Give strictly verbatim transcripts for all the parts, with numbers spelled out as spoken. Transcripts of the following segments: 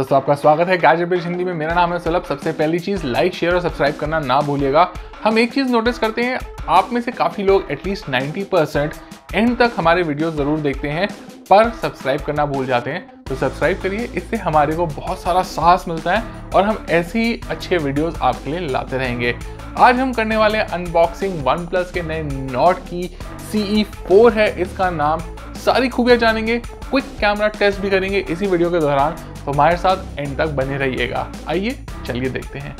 दोस्तों आपका स्वागत है गैजेट बिज हिंदी में। मेरा नाम है सुलभ। सबसे पहली चीज़ लाइक शेयर और सब्सक्राइब करना ना भूलिएगा। हम एक चीज़ नोटिस करते हैं, आप में से काफ़ी लोग एटलीस्ट नब्बे परसेंट एंड तक हमारे वीडियो ज़रूर देखते हैं पर सब्सक्राइब करना भूल जाते हैं। तो सब्सक्राइब करिए, इससे हमारे को बहुत सारा साहस मिलता है और हम ऐसे ही अच्छे वीडियोज़ आपके लिए लाते रहेंगे। आज हम करने वाले हैं अनबॉक्सिंग वन प्लस के नए नॉट की सी ई फोर है इसका नाम। सारी खूबियाँ जानेंगे, क्विक कैमरा टेस्ट भी करेंगे इसी वीडियो के दौरान, तो हमारे साथ एंड तक बने रहिएगा। आइए चलिए देखते हैं।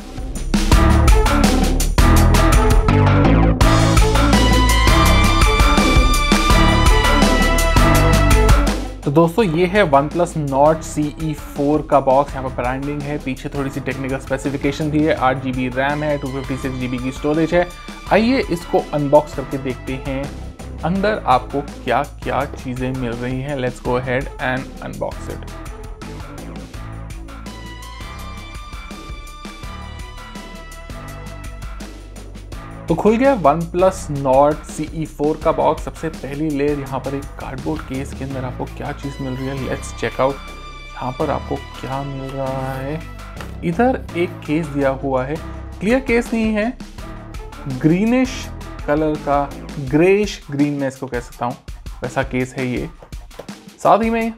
तो दोस्तों ये है OnePlus Nord C E four का बॉक्स। यहाँ पर ब्रांडिंग है, पीछे थोड़ी सी टेक्निकल स्पेसिफिकेशन भी है। आठ जी बी रैम है, two fifty six G B की स्टोरेज है। आइए इसको अनबॉक्स करके देखते हैं अंदर आपको क्या क्या चीज़ें मिल रही हैं। Let's go ahead and unbox it. तो खुल गया OnePlus Nord C E four का बॉक्स। सबसे पहली लेयर यहाँ पर एक कार्डबोर्ड केस के अंदर आपको क्या चीज़ मिल रही है, लेट्स चेक आउट। यहाँ पर आपको क्या मिल रहा है, इधर एक केस दिया हुआ है, क्लियर केस नहीं है, ग्रीनिश कलर का, ग्रेइश ग्रीन में इसको कह सकता हूँ, वैसा केस है ये। साथ ही में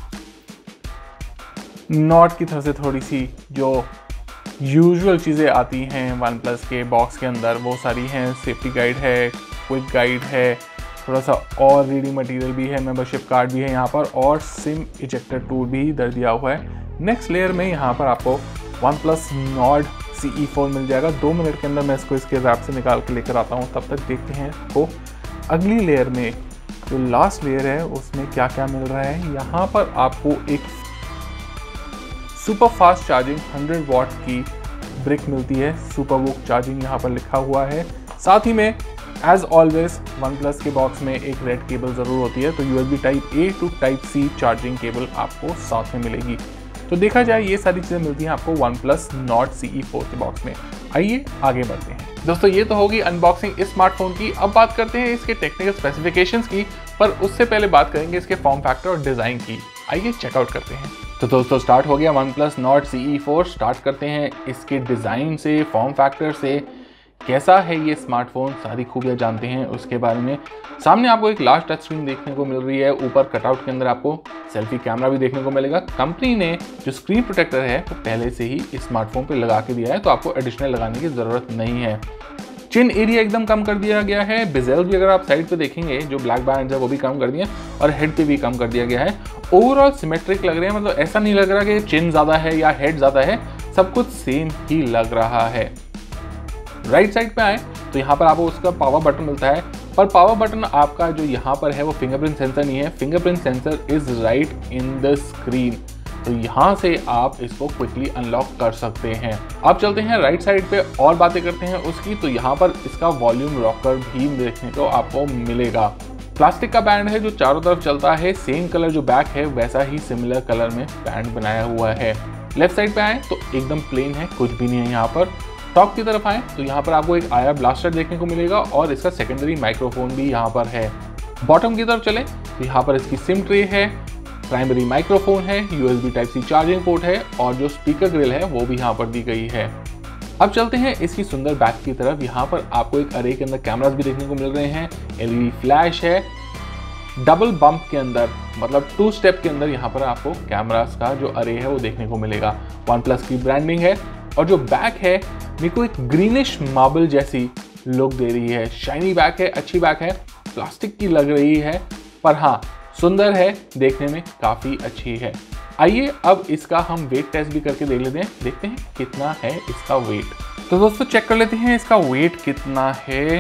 नॉट की तरफ से थोड़ी सी जो यूजुअल चीज़ें आती हैं वन प्लस के बॉक्स के अंदर वो सारी हैं। सेफ्टी गाइड है, क्विक गाइड है, थोड़ा सा और रीडिंग मटेरियल भी है, मेंबरशिप कार्ड भी है यहाँ पर, और सिम इजेक्टर टूल भी इधर दिया हुआ है। नेक्स्ट लेयर में यहाँ पर आपको OnePlus Nord C E four मिल जाएगा। दो मिनट के अंदर मैं इसको इसके रैप से निकाल के लेकर आता हूँ, तब तक देखते हैं तो अगली लेयर में जो लास्ट लेयर है उसमें क्या क्या मिल रहा है। यहाँ पर आपको एक super fast charging hundred watt की ब्रिक मिलती है, सुपर वुक चार्जिंग यहाँ पर लिखा हुआ है। साथ ही में एज ऑलवेज वन प्लस के बॉक्स में एक रेड केबल ज़रूर होती है, तो U S B type A to type C charging cable आपको साथ में मिलेगी। तो देखा जाए ये सारी चीज़ें मिलती हैं आपको OnePlus Nord C E four के बॉक्स में। आइए आगे बढ़ते हैं। दोस्तों ये तो होगी अनबॉक्सिंग इस स्मार्टफोन की। अब बात करते हैं इसके टेक्निकल स्पेसिफिकेशंस की, पर उससे पहले बात करेंगे इसके फॉर्म फैक्टर और डिज़ाइन की। आइए चेकआउट करते हैं। तो दोस्तों स्टार्ट हो गया OnePlus Nord C E four. Start करते हैं इसके डिज़ाइन से, फॉर्म फैक्टर से। कैसा है ये स्मार्टफोन, सारी खूबियाँ जानते हैं उसके बारे में। सामने आपको एक लार्ज टच स्क्रीन देखने को मिल रही है। ऊपर कटआउट के अंदर आपको सेल्फी कैमरा भी देखने को मिलेगा। कंपनी ने जो स्क्रीन प्रोटेक्टर है वो पहले से ही इस स्मार्टफोन पे लगा के दिया है, तो आपको एडिशनल लगाने की ज़रूरत नहीं है। चिन एरिया एकदम कम कर दिया गया है। बेजेल भी अगर आप साइड पे देखेंगे जो ब्लैक बैंड है वो भी कम कर दिए, और हेड पे भी कम कर दिया गया है। ओवरऑल सिमेट्रिक लग रहे हैं, मतलब ऐसा नहीं लग रहा कि चिन ज़्यादा है या हेड ज़्यादा है, सब कुछ सेम ही लग रहा है। राइट साइड पे आए तो यहाँ पर आपको उसका पावर बटन मिलता है, पर पावर बटन आपका जो यहाँ पर है वो फिंगरप्रिंट सेंसर नहीं है। Fingerprint sensor is right in the screen, तो यहाँ से आप इसको क्विकली अनलॉक कर सकते हैं। अब चलते हैं राइट साइड पे और बातें करते हैं उसकी। तो यहाँ पर इसका वॉल्यूम रॉकर भी देखने को आपको मिलेगा। प्लास्टिक का बैंड है जो चारों तरफ चलता है। सेम कलर जो बैक है वैसा ही सिमिलर कलर में बैंड बनाया हुआ है। लेफ्ट साइड पे आए तो एकदम प्लेन है, कुछ भी नहीं है यहाँ पर। टॉप की तरफ आए तो यहाँ पर आपको एक आयर ब्लास्टर देखने को मिलेगा और इसका सेकेंडरी माइक्रोफोन भी यहाँ पर है। बॉटम की तरफ चले तो यहाँ पर इसकी सिम ट्रे है, प्राइमरी माइक्रोफोन है, U S B type C charging port है, और जो स्पीकर ग्रिल है वो भी यहाँ पर दी गई है। अब चलते हैं इसकी सुंदर बैक की तरफ। यहाँ पर आपको एक अरे के अंदर कैमरास भी देखने को मिल रहे हैं। एल ई डी फ्लैश है, डबल बम्प के अंदर, मतलब टू स्टेप के अंदर यहाँ पर आपको कैमरास का जो अरे है वो देखने को मिलेगा। वन प्लस की ब्रांडिंग है, और जो बैक है मेरे को एक ग्रीनिश मार्बल जैसी लुक दे रही है। शाइनी बैक है, अच्छी बैक है, प्लास्टिक की लग रही है, पर हाँ सुंदर है, देखने में काफ़ी अच्छी है। आइए अब इसका हम वेट टेस्ट भी करके देख लेते हैं, देखते हैं कितना है इसका वेट। तो दोस्तों चेक कर लेते हैं इसका वेट कितना है।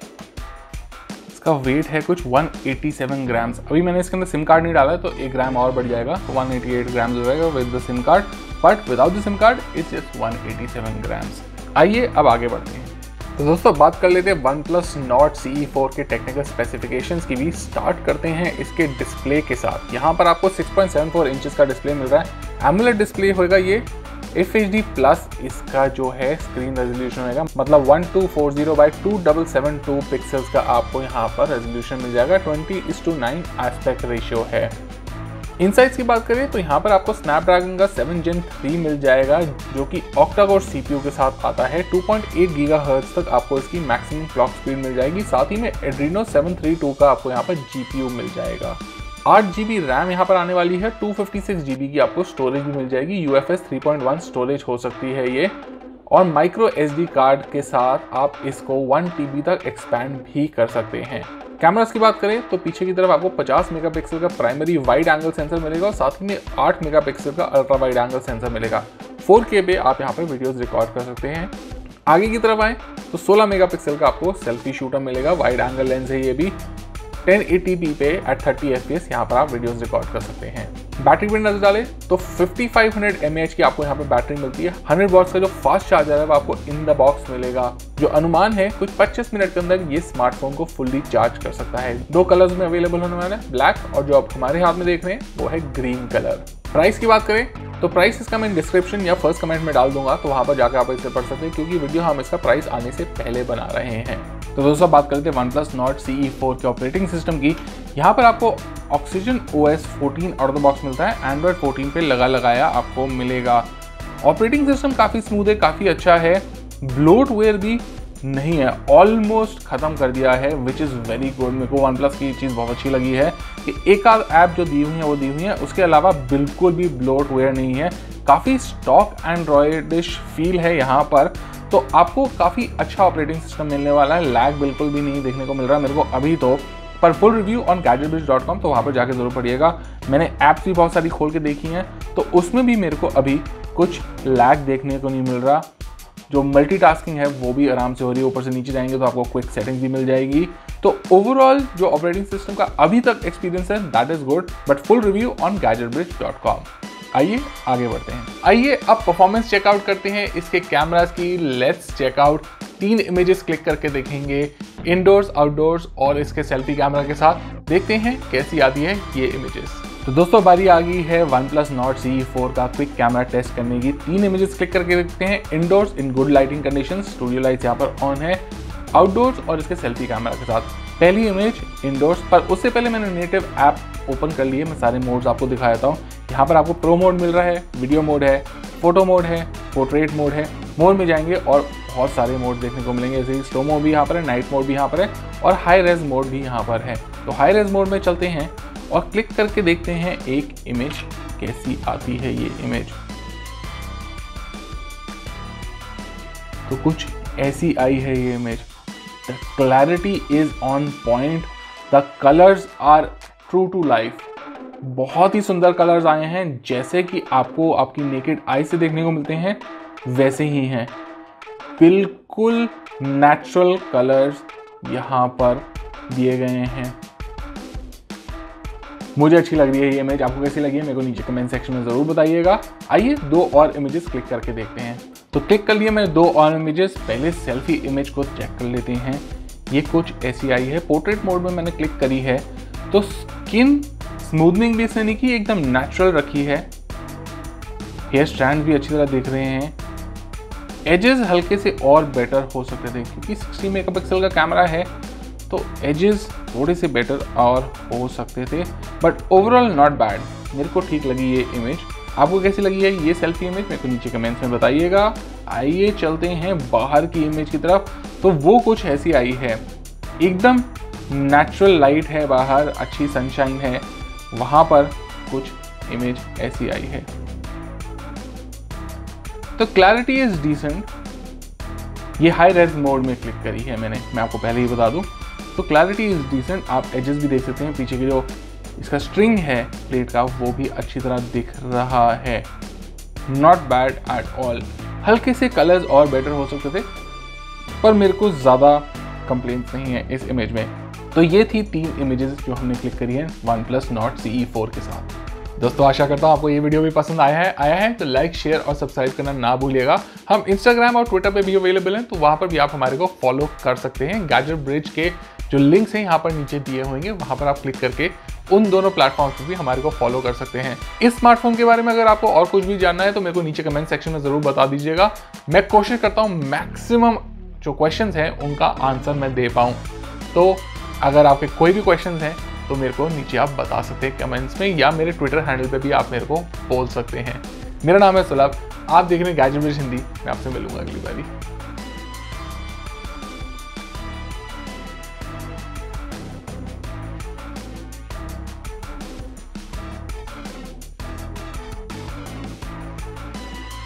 इसका वेट है कुछ एक सौ सत्तासी ग्राम्स। अभी मैंने इसके अंदर सिम कार्ड नहीं डाला है तो एक ग्राम और बढ़ जाएगा, तो एक सौ अट्ठासी ग्राम्स हो जाएगा with the SIM card, but without the SIM card it's just एक सौ सत्तासी ग्राम्स। आइए अब आगे बढ़ते हैं। तो दोस्तों बात कर लेते हैं OnePlus Nord C E four के टेक्निकल स्पेसिफिकेशंस की भी। स्टार्ट करते हैं इसके डिस्प्ले के साथ। यहाँ पर आपको six point seven four inches का डिस्प्ले मिल रहा है। एमोलेड डिस्प्ले होगा ये। एफ एच डी प्लस इसका जो है स्क्रीन रेजोल्यूशन होगा, मतलब one two four zero by two double seven two pixels का आपको यहाँ पर रेजोल्यूशन मिल जाएगा। Twenty is to nine aspect ratio है। इनसाइट्स की बात करें तो यहाँ पर आपको स्नैपड्रैगन का सेवन जेन थ्री मिल जाएगा जो कि ऑक्टा-कोर सीपीयू के साथ आता है। टू पॉइंट एट गीगाहर्ट्ज़ तक आपको इसकी मैक्सिमम क्लॉक स्पीड मिल जाएगी। साथ ही में एड्रीनो सेवन थ्री टू का आपको यहाँ पर जीपीयू मिल जाएगा। आठ जीबी रैम यहाँ पर आने वाली है। टू फिफ्टी सिक्स जीबी की आपको स्टोरेज भी मिल जाएगी। UFS three point one storage हो सकती है ये, और माइक्रो एसडी कार्ड के साथ आप इसको वन टीबी तक एक्सपैंड भी कर सकते हैं। कैमरास की बात करें तो पीछे की तरफ आपको पचास मेगापिक्सल का प्राइमरी वाइड एंगल सेंसर मिलेगा और साथ ही में आठ मेगापिक्सल का अल्ट्रा वाइड एंगल सेंसर मिलेगा। फोर के पे आप यहाँ पर वीडियोस रिकॉर्ड कर सकते हैं। आगे की तरफ आए तो सोलह मेगापिक्सल का आपको सेल्फी शूटर मिलेगा। वाइड एंगल लेंस है ये भी। टेन एटी पी पे at thirty F P S यहाँ पर आप वीडियोस रिकॉर्ड कर सकते हैं। बैटरी पे नजर डालें तो fifty five hundred M A H की आपको यहाँ पे बैटरी मिलती है। हंड्रेड वॉट्स का जो फास्ट चार्जर है वो आपको इन द बॉक्स मिलेगा, जो अनुमान है कुछ पच्चीस मिनट के अंदर ये स्मार्टफोन को फुल्ली चार्ज कर सकता है। दो कलर्स में अवेलेबल होने वाला है, ब्लैक और जो आप हमारे हाथ में देख रहे हैं वो है ग्रीन कलर। प्राइस की बात करें तो प्राइस इसका मैं डिस्क्रिप्शन या फर्स्ट कमेंट में डाल दूंगा, तो वहां पर जाकर आप इसे पढ़ सकते हैं क्योंकि वीडियो हम इसका प्राइस आने से पहले बना रहे हैं। तो दोस्तों बात करते हैं OnePlus Nord C E four के ऑपरेटिंग सिस्टम की। यहाँ पर आपको oxygen O S fourteen out of the box मिलता है। एंड्रॉयड फोर्टीन पे लगा लगाया आपको मिलेगा। ऑपरेटिंग सिस्टम काफ़ी स्मूथ है, काफ़ी अच्छा है। ब्लोटवेयर भी नहीं है, ऑलमोस्ट खत्म कर दिया है, विच इज़ वेरी गुड। मेरे को OnePlus की चीज़ बहुत अच्छी लगी है कि एक आध ऐप जो दी हुई है वो दी हुई है, उसके अलावा बिल्कुल भी ब्लोटवेयर नहीं है। काफ़ी स्टॉक एंड्रॉयडिश फील है यहाँ पर, तो आपको काफ़ी अच्छा ऑपरेटिंग सिस्टम मिलने वाला है। लैग बिल्कुल भी नहीं देखने को मिल रहा मेरे को अभी तो। पर full review on GadgetBiz dot com, तो वहाँ पर जाके ज़रूर पढ़िएगा। मैंने ऐप्स भी बहुत सारी खोल के देखी हैं, तो उसमें भी मेरे को अभी कुछ लैग देखने को नहीं मिल रहा। जो मल्टीटास्किंग है वो भी आराम से हो रही है। ऊपर से नीचे जाएंगे तो आपको क्विक सेटिंग भी मिल जाएगी। तो ओवरऑल जो ऑपरेटिंग सिस्टम का अभी तक एक्सपीरियंस है that is good, but full review on GadgetBiz dot com. आइए आगे बढ़ते हैं। आइए अब परफॉर्मेंस चेकआउट करते हैं इसके कैमरास की। Let's check out. तीन इमेजेस क्लिक करके देखेंगे, इंडोर्स, आउटडोर्स और इसके सेल्फी कैमरा के साथ। देखते हैं कैसी आती है ये इमेजेस। तो दोस्तों बारी आ गई है OnePlus Nord C E four का क्विक कैमरा टेस्ट करने की। तीन इमेजेस क्लिक करके देखते हैं। Indoors in good lighting condition, studio lights यहाँ पर ऑन है। आउटडोर्स और इसके सेल्फी कैमरा के साथ। पहली इमेज इंडोर्स, पर उससे पहले मैंने नेटिव ऐप ओपन कर लिए। मैं सारे मोड्स आपको दिखा देता हूँ। यहाँ पर आपको प्रो मोड मिल रहा है, वीडियो मोड है, फोटो मोड है, पोर्ट्रेट मोड है। मोड में जाएंगे और बहुत सारे मोड देखने को मिलेंगे, जैसे स्लो मोड भी यहाँ पर है, नाइट मोड भी यहाँ पर है और हाई रेज मोड भी यहाँ पर है। तो हाई रेज मोड में चलते हैं और क्लिक करके देखते हैं एक इमेज कैसी आती है ये इमेज। तो कुछ ऐसी आई है ये image. The clarity is on point, the colours are true to life. बहुत ही सुंदर कलर्स आए हैं, जैसे कि आपको आपकी नेकेड आई से देखने को मिलते हैं वैसे ही हैं। बिल्कुल नेचुरल कलर्स यहाँ पर दिए गए हैं। मुझे अच्छी लग रही है ये इमेज। आपको कैसी लगी है मेरे को नीचे कमेंट सेक्शन में ज़रूर बताइएगा। आइए दो और इमेजेस क्लिक करके देखते हैं। तो क्लिक कर लिए मैंने दो और इमेजेस। पहले सेल्फी इमेज को चेक कर लेते हैं। ये कुछ ऐसी आई है। पोर्ट्रेट मोड में मैंने क्लिक करी है तो स्किन स्मूथनिंग भी इसने नहीं की, एकदम नेचुरल रखी है। हेयर स्टैंड भी अच्छी तरह दिख रहे हैं। एजेस हल्के से और बेटर हो सकते थे क्योंकि सिक्सटी मेगापिक्सल का कैमरा है, तो एजेस थोड़े से बेटर और हो सकते थे, बट ओवरऑल नॉट बैड। मेरे को ठीक लगी ये इमेज। आपको कैसी लगी है ये सेल्फी इमेज मेरे को नीचे कमेंट्स में बताइएगा। आइए चलते हैं बाहर की इमेज की तरफ। तो वो कुछ ऐसी आई है, एकदम नेचुरल लाइट है बाहर, अच्छी सनशाइन है। वहाँ पर कुछ इमेज ऐसी आई है। तो क्लैरिटी इज डिसेंट। ये हाई रेज मोड में क्लिक करी है मैंने, मैं आपको पहले ही बता दूं। तो क्लैरिटी इज डिसेंट। आप एजेस भी देख सकते हैं, पीछे की जो इसका स्ट्रिंग है प्लेट का वो भी अच्छी तरह दिख रहा है। Not bad at all. हल्के से कलर्स और बेटर हो सकते थे, पर मेरे को ज़्यादा कंप्लेंट्स नहीं है इस इमेज में। तो ये थी तीन इमेजेस जो हमने क्लिक करी है OnePlus Nord C E four के साथ। दोस्तों आशा करता हूँ आपको ये वीडियो भी पसंद आया है आया है तो लाइक, शेयर और सब्सक्राइब करना ना भूलिएगा। हम इंस्टाग्राम और ट्विटर पे भी अवेलेबल हैं, तो वहाँ पर भी आप हमारे को फॉलो कर सकते हैं। गैजेट ब्रिज के जो लिंक्स हैं यहाँ पर नीचे दिए होंगे, वहाँ पर आप क्लिक करके उन दोनों प्लेटफॉर्म्स पर भी हमारे को फॉलो कर सकते हैं। इस स्मार्टफोन के बारे में अगर आपको और कुछ भी जानना है तो मेरे को नीचे कमेंट सेक्शन में ज़रूर बता दीजिएगा। मैं कोशिश करता हूँ मैक्सिमम जो क्वेश्चंस हैं उनका आंसर मैं दे पाऊँ। तो अगर आपके कोई भी क्वेश्चंस हैं तो तो मेरे को नीचे आप बता सकते हैं कमेंट्स में, या मेरे ट्विटर हैंडल पे भी आप मेरे को बोल सकते हैं। मेरा नाम है सुलभ, आप देख रहे हैं गैजेट विद हिंदी। मैं आपसे मिलूंगा अगली बारी।